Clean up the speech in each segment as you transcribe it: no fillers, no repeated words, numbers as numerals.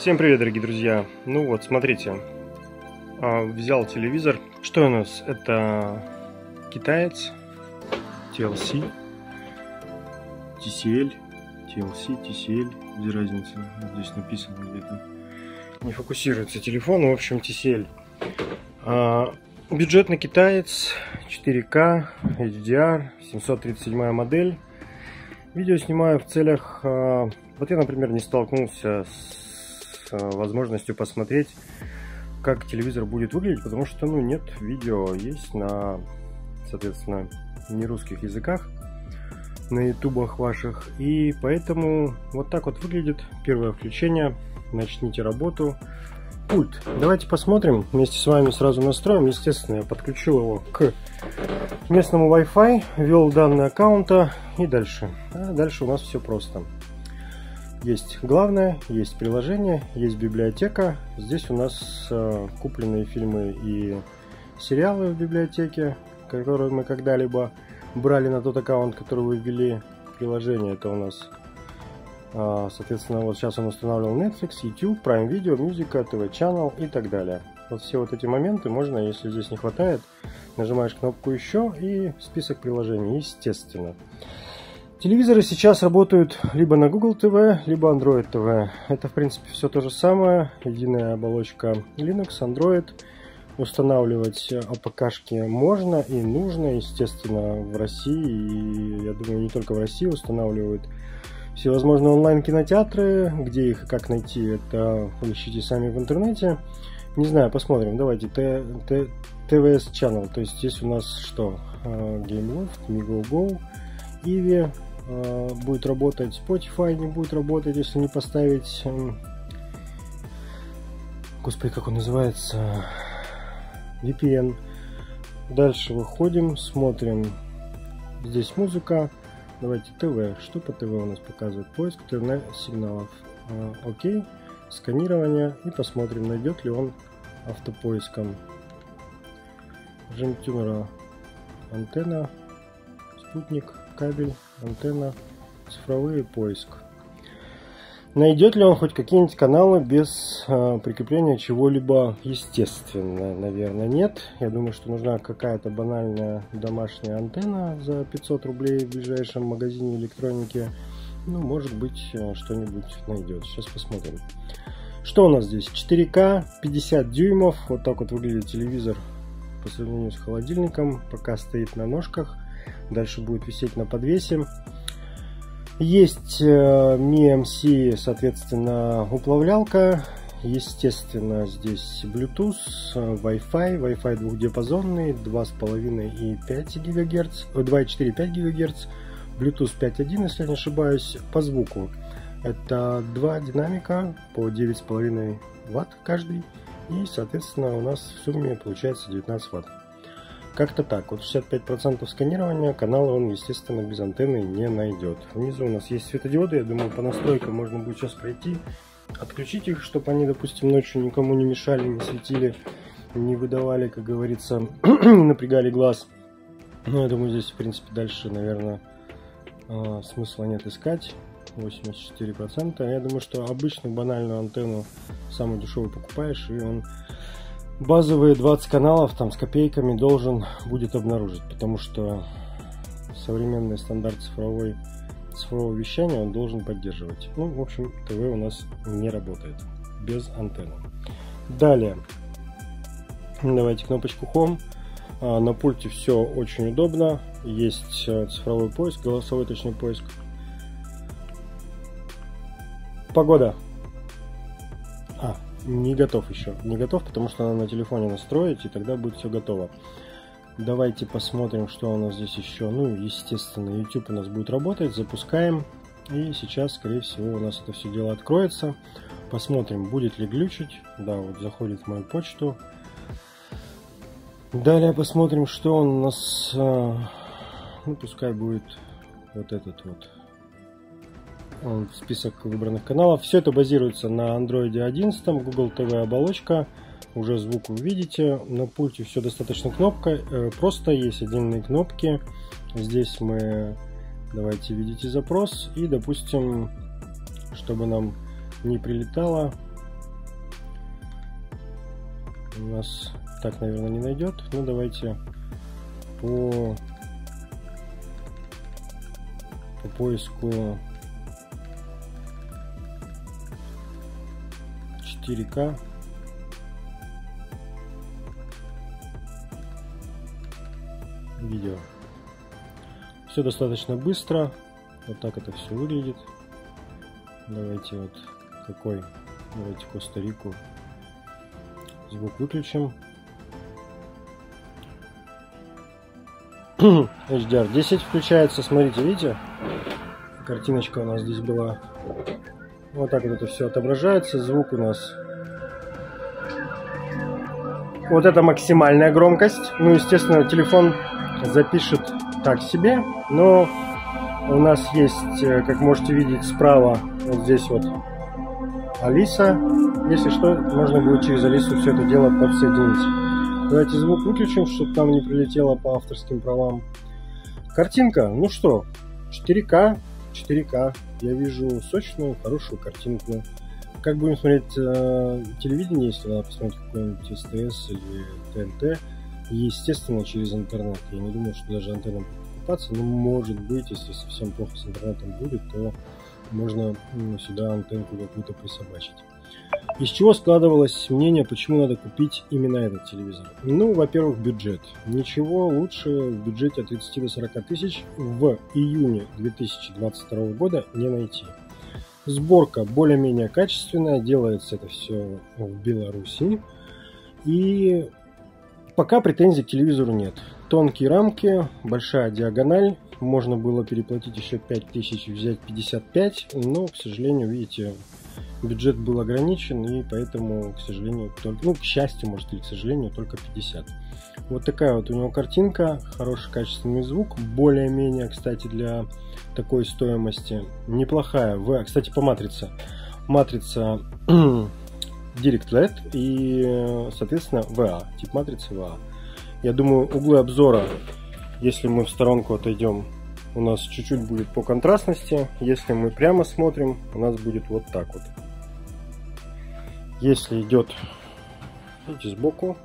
Всем привет, дорогие друзья! Ну вот, смотрите, взял телевизор. Что у нас? Это китаец, TLC, TCL, TLC, TCL, без разницы, здесь написано где-то. Не фокусируется телефон, в общем, TCL. Бюджетный китаец, 4К, HDR, 737 модель. Видео снимаю в целях... Вот я, например, не столкнулся с возможностью посмотреть, как телевизор будет выглядеть, потому что, нет, видео есть на, соответственно, нерусских языках, на ютубах ваших. И поэтому вот так вот выглядит первое включение. Начните работу. Пульт. Давайте посмотрим. Вместе с вами сразу настроим. Естественно, я подключил его к местному Wi-Fi, ввел данные аккаунта и дальше. А дальше у нас все просто. Есть главное, есть приложение, есть библиотека. Здесь у нас купленные фильмы и сериалы в библиотеке, которые мы когда-либо брали на тот аккаунт, который вы ввели. Приложение это у нас, соответственно, вот сейчас он устанавливал Netflix, YouTube, Prime Video, Music, TV Channel и так далее. Вот все вот эти моменты можно, если здесь не хватает, нажимаешь кнопку «Еще» и список приложений, естественно. Телевизоры сейчас работают либо на Google TV, либо Android TV. Это, в принципе, все то же самое. Единая оболочка Linux, Android. Устанавливать АПКшки можно и нужно, естественно, в России. И, я думаю, не только в России устанавливают всевозможные онлайн-кинотеатры. Где их и как найти, это вы ищите сами в интернете. Не знаю, посмотрим. Давайте. TVS Channel. То есть здесь у нас что? GameLoft, MeGoGo, Иви будет работать, Spotify не будет работать, если не поставить, господи, как он называется, VPN. Дальше выходим, смотрим, здесь музыка, давайте ТВ, что по ТВ у нас показывает, поиск интернет-сигналов, окей, сканирование и посмотрим, найдет ли он автопоиском. Режим тюнера, антенна, спутник, кабель, антенна, цифровой поиск. Найдет ли он хоть какие-нибудь каналы без прикрепления чего-либо? Естественно, наверное, нет. Я думаю, что нужна какая-то банальная домашняя антенна за 500 рублей в ближайшем магазине электроники. Ну, может быть, что-нибудь найдет. Сейчас посмотрим. Что у нас здесь? 4К, 50 дюймов. Вот так вот выглядит телевизор по сравнению с холодильником. Пока стоит на ножках. Дальше будет висеть на подвесе. Есть MMC, соответственно, уплавлялка. Естественно, здесь Bluetooth, Wi-Fi двухдиапазонный, 2,5 и 5 ГГц, 2,4 и 5 ГГц, Bluetooth 5.1, если я не ошибаюсь. По звуку это два динамика по 9,5 Вт каждый. И, соответственно, у нас в сумме получается 19 Вт. Как-то так. Вот 65% сканирования, каналы он, естественно, без антенны не найдет. Внизу у нас есть светодиоды. Я думаю, по настройкам можно будет сейчас пройти, отключить их, чтобы они, допустим, ночью никому не мешали, не светили, не выдавали, как говорится, не напрягали глаз. Но я думаю, здесь, в принципе, дальше, наверное, смысла нет искать. 84%. Я думаю, что обычную банальную антенну самую дешевую покупаешь, и он базовые 20 каналов там с копейками должен будет обнаружить, потому что современный стандарт цифрового вещания он должен поддерживать. Ну, в общем, ТВ у нас не работает без антенны. Далее, давайте кнопочку Home. На пульте все очень удобно. Есть цифровой поиск, голосовой, точнее, поиск. Погода. Не готов еще. Не готов, потому что надо на телефоне настроить, и тогда будет все готово. Давайте посмотрим, что у нас здесь еще. Ну, естественно, YouTube у нас будет работать. Запускаем. И сейчас, скорее всего, у нас это все дело откроется. Посмотрим, будет ли глючить. Да, вот заходит в мою почту. Далее посмотрим, что он у нас... Ну, пускай будет вот этот вот. Список выбранных каналов. Все это базируется на Android 11, Google TV оболочка. Уже звук вы видите. На пульте все достаточно просто. Есть отдельные кнопки. Здесь мы... Давайте введите запрос. И, допустим, чтобы нам не прилетало, У нас так, наверное, не найдет. Ну, давайте по поиску 4К. Видео. Все достаточно быстро. Вот так это все выглядит. Давайте вот какой. Давайте Коста-Рику. Звук выключим. HDR 10 включается. Смотрите, видите? Картиночка у нас здесь была. Вот так вот это все отображается. Звук у нас. Вот это максимальная громкость. Ну, естественно, телефон запишет так себе. Но у нас есть, как можете видеть справа, вот здесь вот Алиса. Если что, можно будет через Алису все это дело подсоединить. Давайте звук выключим, чтобы там не прилетело по авторским правам. Картинка, ну что, 4К. Я вижу сочную, хорошую картинку. Как будем смотреть телевидение, если надо посмотреть какой-нибудь СТС или ТНТ, естественно, через интернет. Я не думаю, что даже антенна будет покупаться, но может быть, если совсем плохо с интернетом будет, то можно сюда антенку какую-то присобачить. Из чего складывалось мнение, почему надо купить именно этот телевизор? Ну, во-первых, бюджет. Ничего лучше в бюджете от 30 до 40 тысяч в июне 2022 года не найти. Сборка более-менее качественная, делается это все в Беларуси. И пока претензий к телевизору нет. Тонкие рамки, большая диагональ. Можно было переплатить еще 5000 и взять 55, но, к сожалению, видите, бюджет был ограничен, и поэтому, к сожалению, только, ну, к счастью, может, или к сожалению, только 50. Вот такая вот у него картинка, хороший качественный звук, более-менее, кстати, для такой стоимости неплохая. Кстати, по матрице. Матрица Direct LED и, соответственно, VA, тип матрицы VA. Я думаю, углы обзора, если мы в сторонку отойдем, у нас чуть-чуть будет по контрастности. Если мы прямо смотрим, у нас будет вот так вот. Если идет, видите, сбоку,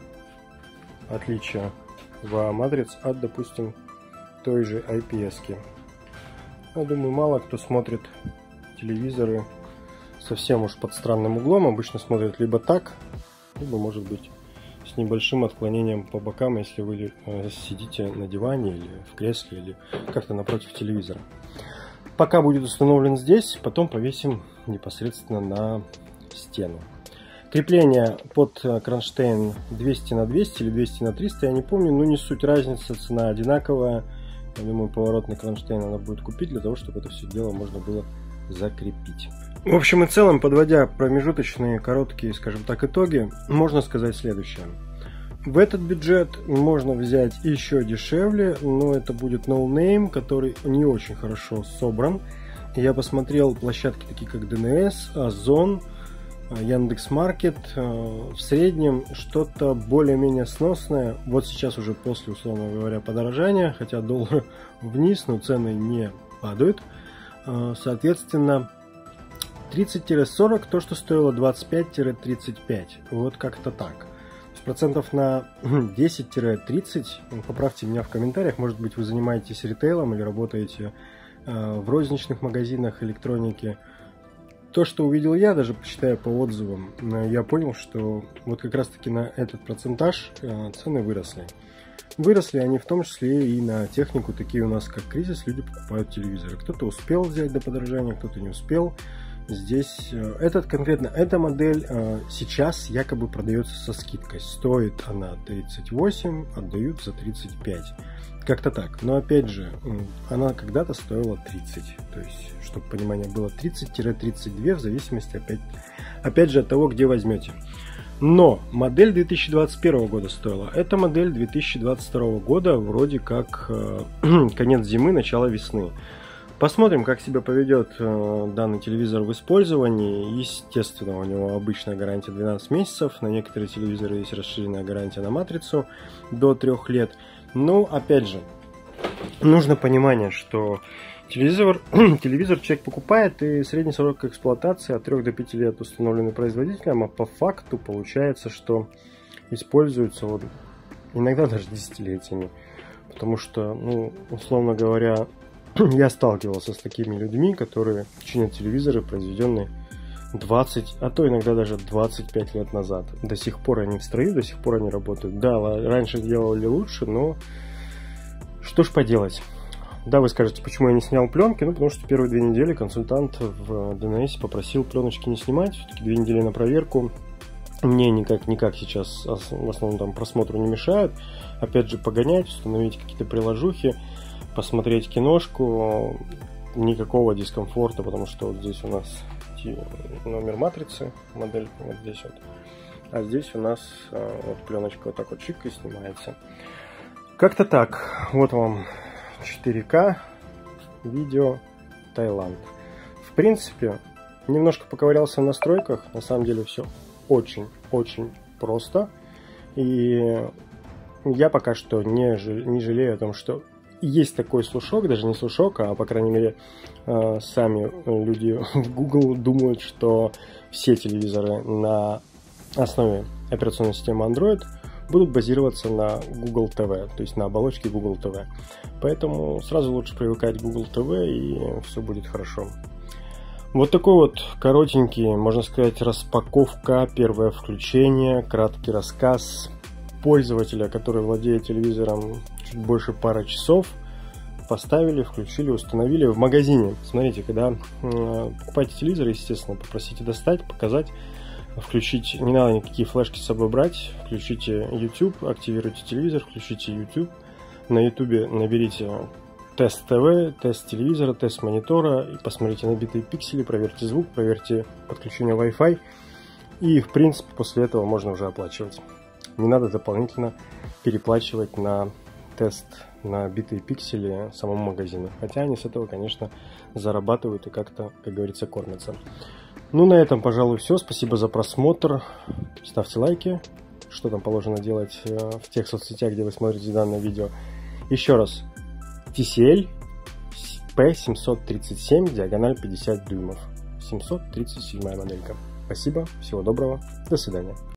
отличие VA матриц от, допустим, той же IPS-ки. Я думаю, мало кто смотрит телевизоры совсем уж под странным углом. Обычно смотрят либо так, либо, может быть, с небольшим отклонением по бокам, если вы сидите на диване или в кресле, или как-то напротив телевизора. Пока будет установлен здесь, потом повесим непосредственно на стену. Крепление под кронштейн 200 на 200 или 200 на 300, я не помню, но не суть, разница, цена одинаковая. Я думаю, поворотный кронштейн надо будет купить для того, чтобы это все дело можно было закрепить. В общем и целом, подводя промежуточные, короткие, скажем так, итоги, можно сказать следующее. В этот бюджет можно взять еще дешевле, но это будет No Name, который не очень хорошо собран. Я посмотрел площадки такие как DNS, Озон, Яндекс.Маркет. В среднем что-то более-менее сносное. Вот сейчас уже после, условно говоря, подорожания, хотя доллар вниз, но цены не падают. Соответственно, 30-40, то, что стоило 25-35. Вот как-то так. Процентов на 10-30, поправьте меня в комментариях, может быть, вы занимаетесь ритейлом или работаете в розничных магазинах электроники. То, что увидел я, даже почитая по отзывам, я понял, что вот как раз таки на этот процентаж цены выросли. Выросли они в том числе и на технику, такие у нас как кризис, люди покупают телевизоры. Кто-то успел взять до подорожания, кто-то не успел. Здесь конкретно эта модель сейчас якобы продается со скидкой. Стоит она 38, отдают за 35. Как-то так. Но опять же, она когда-то стоила 30. То есть, чтобы понимание было, 30-32 в зависимости опять же от того, где возьмете. Но модель 2021 года стоила. Эта модель 2022 года вроде как конец зимы, начало весны. Посмотрим, как себя поведет данный телевизор в использовании. Естественно, у него обычная гарантия 12 месяцев. На некоторые телевизоры есть расширенная гарантия на матрицу до 3 лет. Но, опять же, нужно понимание, что телевизор человек покупает, и средний срок эксплуатации от 3 до 5 лет установленный производителем. А по факту получается, что используются вот, иногда даже десятилетиями. Потому что, ну, условно говоря, я сталкивался с такими людьми, которые чинят телевизоры, произведенные 20, а то иногда даже 25 лет назад. До сих пор они в строю, до сих пор они работают. Да, раньше делали лучше, но что ж поделать. Да, вы скажете, почему я не снял пленки? Ну, потому что первые 2 недели консультант в ДНС попросил пленочки не снимать. Все-таки 2 недели на проверку. Мне никак сейчас в основном там просмотру не мешают. Опять же, погонять, установить какие-то приложухи, посмотреть киношку. Никакого дискомфорта, потому что вот здесь у нас номер матрицы, модель вот здесь вот. А здесь у нас вот пленочка вот так вот чик и снимается. Как-то так. Вот вам 4К видео Таиланд. В принципе, немножко поковырялся в настройках. На самом деле все очень-очень просто. И я пока что не жалею о том, что есть такой слушок, даже не слушок, а по крайней мере сами люди в Google думают, что все телевизоры на основе операционной системы Android будут базироваться на Google TV, то есть на оболочке Google TV. Поэтому сразу лучше привыкать к Google TV, и все будет хорошо. Вот такой вот коротенький, можно сказать, распаковка, первое включение, краткий рассказ пользователя, который владеет телевизором чуть больше пары часов. Поставили, включили, установили в магазине. Смотрите, когда покупаете телевизор, естественно, попросите достать, показать, включить. Не надо никакие флешки с собой брать. Включите YouTube, активируйте телевизор, включите YouTube. На YouTube наберите тест ТВ, тест телевизора, тест монитора и посмотрите набитые пиксели, проверьте звук, проверьте подключение Wi-Fi. И, в принципе, после этого можно уже оплачивать. Не надо дополнительно переплачивать на тест на битые пиксели самому магазину. Хотя они с этого, конечно, зарабатывают и как-то, как говорится, кормятся. Ну, на этом, пожалуй, все. Спасибо за просмотр. Ставьте лайки. Что там положено делать в тех соцсетях, где вы смотрите данное видео. Еще раз. TCL P737, диагональ 50 дюймов. 737 моделька. Спасибо. Всего доброго. До свидания.